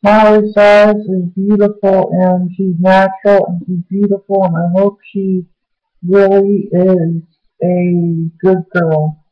Miley Cyrus is beautiful and she's natural and she's beautiful and I hope she really is a good girl.